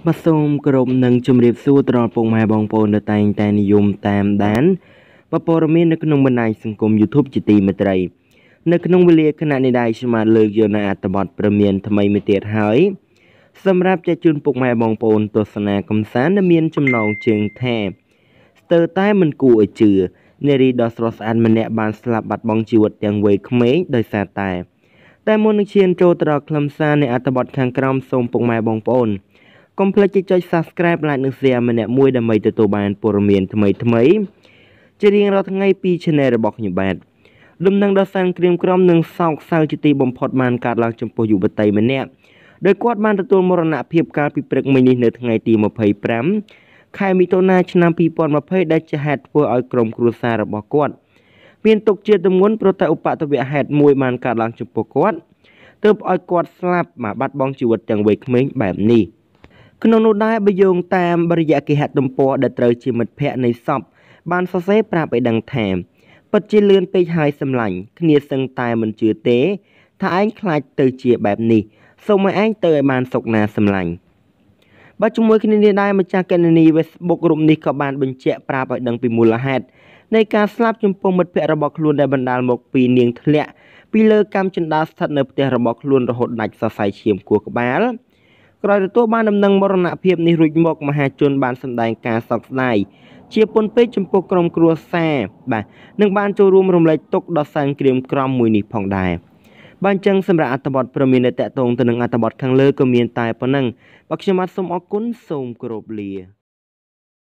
มาសូមគោរពនឹងជម្រាបសួរដល់ពុកម៉ែបងប្អូនដែលតែងតែនិយមតាមដានព័ត៌មាននៅក្នុងបណ្ដាញសង្គម YouTube ជាទីមេត្រីនៅក្នុងវេលាគណៈនេះដែរខ្ញុំបានលើកយកនៅអត្ថបទព្រមានថ្មីមួយទៀតហើយសម្រាប់ចែកជូនពុកម៉ែបងប្អូនទស្សនាកំសាន្តដែលមានចំណងជើងថាស្ទើរតែមិនគួរឲ្យជឿនារីដ៏ស្រស់ស្អាតម្នាក់បានស្លាប់បាត់បង់ជីវិតទាំងវ័យក្មេងដោយសារតែមុននឹងឈានចូលទៅដល់ខ្លឹមសារនៃអត្ថបទខាងក្រោមសូមពុកម៉ែបងប្អូនកុំភ្លេចចុច Subscribe like និង Share ម្នាក់មួយដើម្បីទទួលបានព័ត៌មានថ្មីជារៀងរាល់ថ្ងៃពី Channel របស់ខ្ញុំបាទដំណឹងដ៏សែនក្រៀមក្រំនិងសោកសៅជាទីបំផុតបានកើតឡើងចំពោះយុវតីម្នាក់ដោយគាត់បានទទួលមរណភាពកាលពីព្រឹកមិញនេះនៅថ្ងៃទី25ខែមិថុនាឆ្នាំ2020ដែលជាហេតុធ្វើឲ្យក្រុមគ្រួសាររបស់គាត់មានទុកជាទម្ងន់ព្រោះតែឧបទ្ទវហេតុមួយបានកើតឡើងចំពោះគាត់ទើបឲ្យគាត់ស្លាប់មកបាត់បង់ជីវិតទាំងវ័យក្មេងបែបនេះក្នុងនោះដែរបើយោងតាមបរិយាគេហទំព័រដែលត្រូវជាមិត្តភ័ក្តិនៃសពបានសរសេរប្រាប់ឲ្យដឹងថាពិតជាលឿនពេកហើយសម្លាញ់គ្នាសឹងតែមិនជឿទេថាឯងខ្លាចទៅជាបែបនេះសូមឲ្យឯងទៅឲ្យបានសុខណាសម្លាញ់បើជាមួយគ្នានេះដែរម្ចាស់កណនី Facebook រូបនេះក៏បានបញ្ជាក់ប្រាប់ឲ្យដឹងពីមូលហេតុនៃការស្លាប់ចំពោះមិត្តភ័ក្តិរបស់ខ្លួនដែលបណ្ដាលមកពីនាងធ្លាក់ពីលើកាំជណ្ដើរស្ថិតនៅផ្ទះរបស់ខ្លួនរហូតដាច់សរសៃឈាមគួរក្បាលក្រោយទទួលបានដំណឹងមរណភាពនេះរួចមកមហាជនបានសម្ដែងការសោកស្ដាយជាពន់ពេកចំពោះក្រុមគ្រួសារបាទនិងបានចូលរួមរំលែកទុក្ខដ៏សែនក្រៀមក្រំមួយនេះផងដែរបាទអញ្ចឹងសម្រាប់អត្ថបទព្រមានដែលតកតងទៅនឹងអត្ថបទខាងលើក៏មានតែប៉ុណ្ណឹងបាទខ្ញុំបាទសូមអរគុណសូមគោរពលា